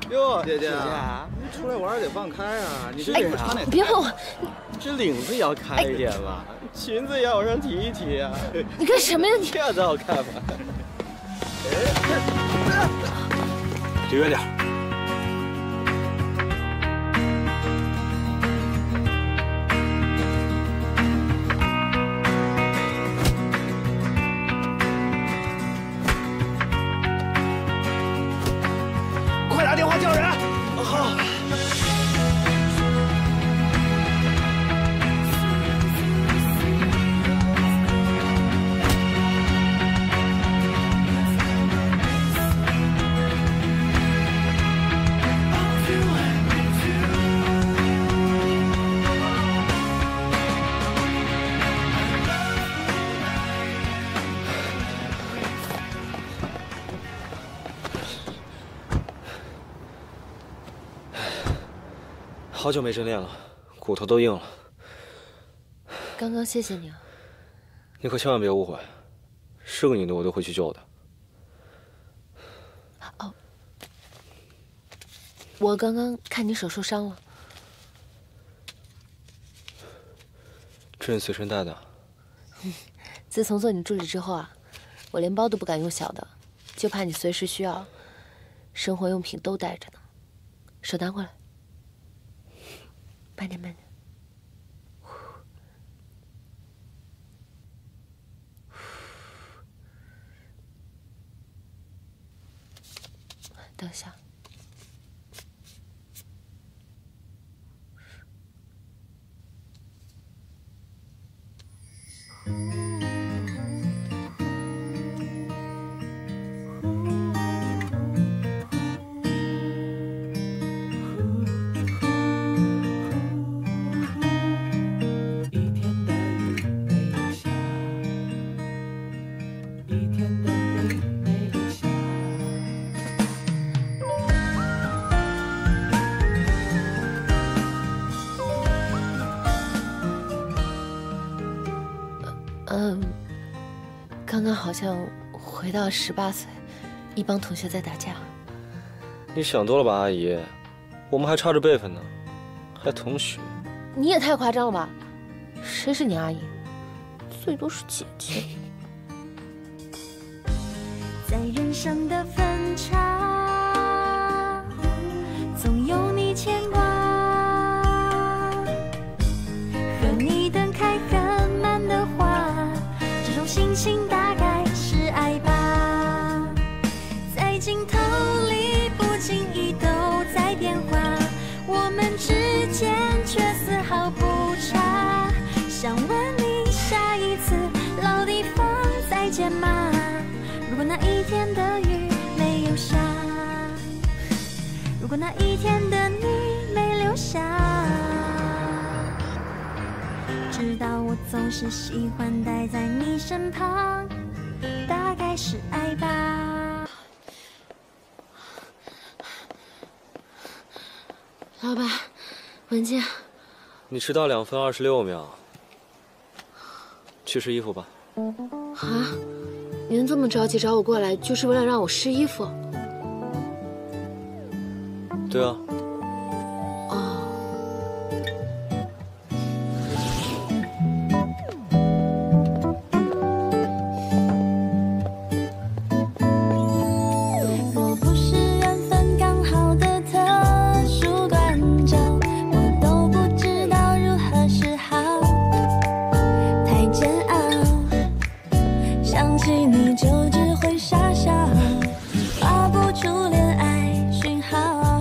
哟，姐姐，出来玩得放开啊！你这衣服穿的别碰我！ 这领子也要开一点吧，裙子也要往上提一提啊！ 你干什么呀你？ 这样子好看吗？离远点。 快打电话叫人！ 好。 好久没真练了，骨头都硬了。 刚刚谢谢你啊。 你可千万别误会，是个女的我都会去救的。 哦，我刚刚看你手受伤了。 这你随身带的？ 自从做你助理之后啊，我连包都不敢用小的，就怕你随时需要，生活用品都带着呢。手拿过来。 慢点，慢点。等一下。刚刚好像回到18岁，一帮同学在打架。 你想多了吧，阿姨，我们还差着辈分呢，还同学。 你也太夸张了吧？谁是你阿姨？最多是姐姐。 在人生的分岔，总有你牵挂，和你等开很满的花，这种心情大概是爱吧。在镜头里不经意都在变化，我们之间却丝毫不差。想问你下一次老地方再见吗？如果那一天的雨没有下，如果那一天的你没留下，知道我总是喜欢待在你身旁，大概是爱吧。 老板，文件。 你迟到2分26秒，去试衣服吧。 啊？您这么着急找我过来，就是为了让我试衣服？ 对啊。 哦。 若不是缘分刚好的特殊关照，我都不知道如何是好。太煎熬，想起你就只会傻笑，发不出恋爱讯号。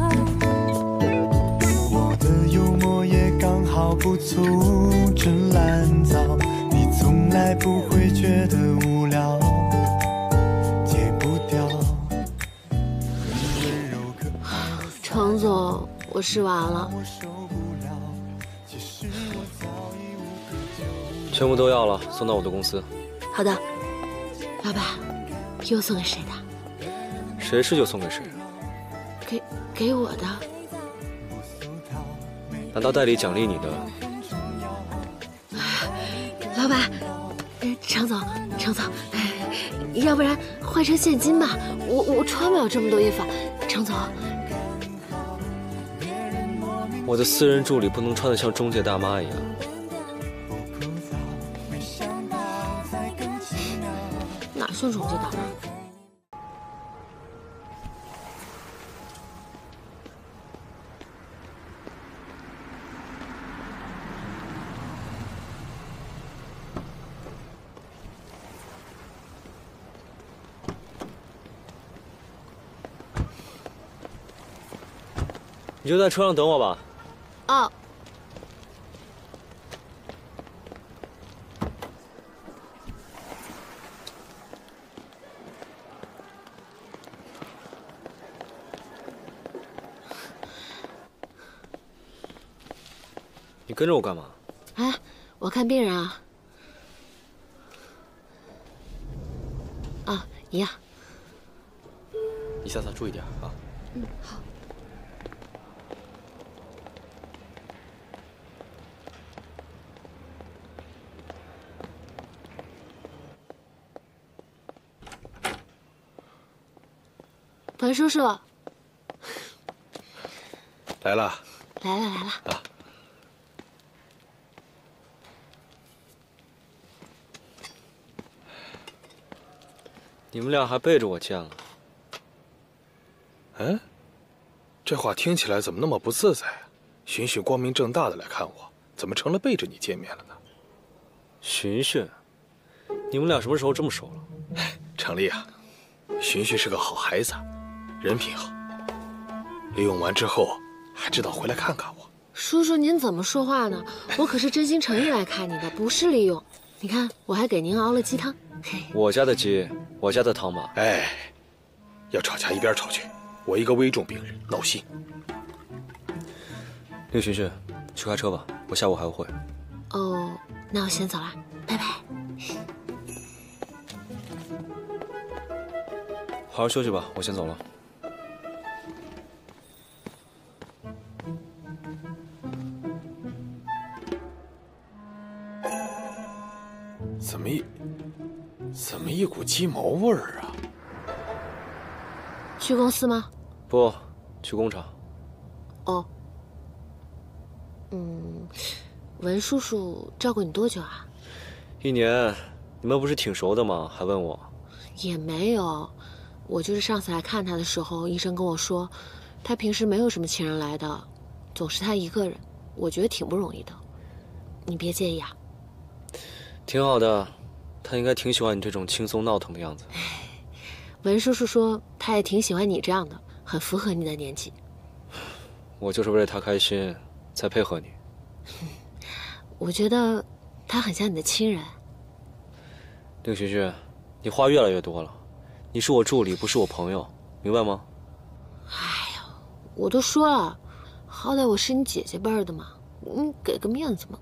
我的幽默也刚好不粗制滥造，你从来不会觉得无聊，戒不掉。 程总，我试完了。 全部都要了，送到我的公司。 好的。老板，又送给谁的？ 谁是就送给谁。 给我的。 难道代理奖励你的？ 老板，程总，要不然换成现金吧，我穿不了这么多衣服。程总， 我的私人助理不能穿得像中介大妈一样。 哪像中介大妈？ 你就在车上等我吧。 哦。 你跟着我干嘛？ 哎，我看病人啊。啊，一样。 你下次注意点啊。 嗯，好。文叔叔， 来了， 来了啊！ 你们俩还背着我见了？ 嗯，这话听起来怎么那么不自在啊？寻寻光明正大的来看我，怎么成了背着你见面了呢？ 寻寻，你们俩什么时候这么熟了？ 程丽啊，寻寻是个好孩子，人品好。利用完之后还知道回来看看我。 叔叔，您怎么说话呢？我可是真心诚意来看你的，不是利用。你看，我还给您熬了鸡汤。 我家的鸡，我家的汤嘛。 哎，要吵架一边吵去。我一个危重病人，闹心。 令寻寻，去开车吧，我下午还有会。 哦，那我先走了，拜拜。 好好休息吧，我先走了。 怎么一股鸡毛味儿啊？ 去公司吗？ 不，去工厂。 哦。文叔叔照顾你多久啊 ？1年。你们不是挺熟的吗？还问我？ 也没有，我就是上次来看他的时候，医生跟我说，他平时没有什么亲人来的，总是他一个人，我觉得挺不容易的。你别介意啊。 挺好的，他应该挺喜欢你这种轻松闹腾的样子。 文叔叔说他也挺喜欢你这样的，很符合你的年纪。 我就是为了他开心才配合你。 我觉得他很像你的亲人。 令寻寻，你话越来越多了。你是我助理，不是我朋友，明白吗？ 哎呀，我都说了，好歹我是你姐姐辈儿的嘛，你给个面子嘛。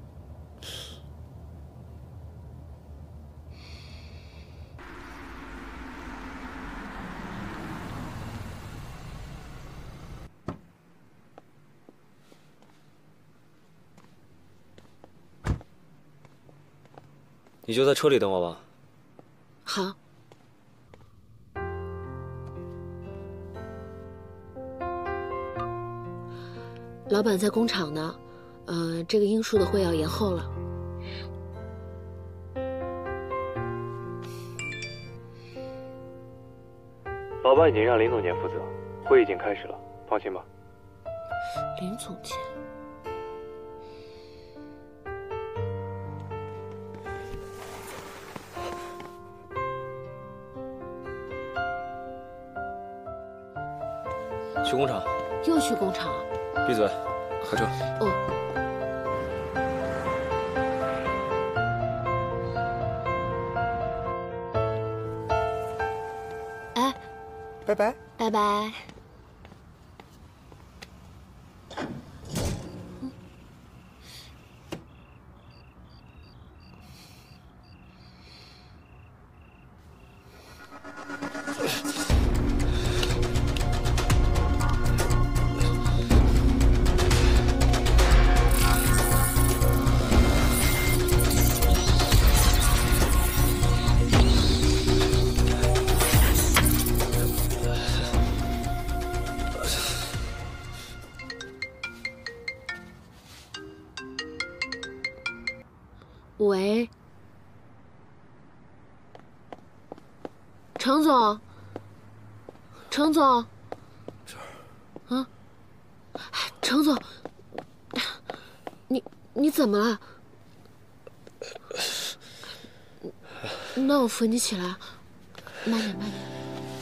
你就在车里等我吧。 好。老板在工厂呢，这个樱树的会要延后了。 老板已经让林总监负责，会已经开始了，放心吧。 林总监。 去工厂。 又去工厂？ 闭嘴，开车。 哦。哎， 拜拜。 拜拜。 喂，程总，程总，啊，程总，你怎么了？那我扶你起来，慢点，慢点。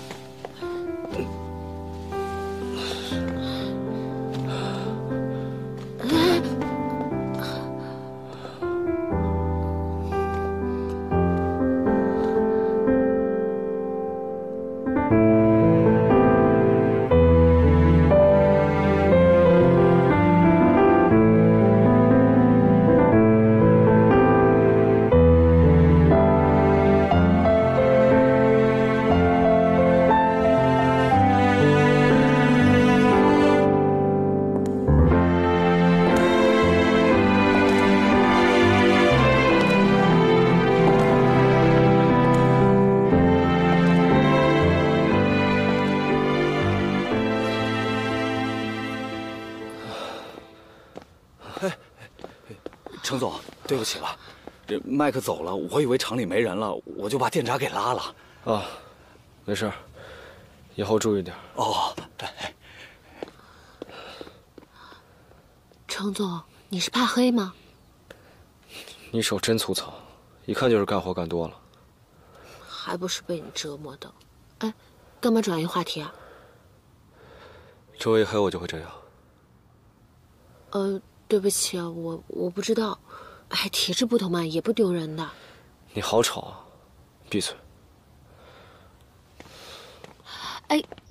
程总，对不起了，这麦克走了，我以为厂里没人了，我就把店闸给拉了。 啊，没事，以后注意点。 哦， 程总，你是怕黑吗？ 你手真粗糙，一看就是干活干多了。 还不是被你折磨的。哎，干嘛转移话题啊？ 周围黑我就会这样。 对不起啊，我不知道。哎，体质不同嘛，也不丢人的。 你好吵啊！闭嘴。 哎。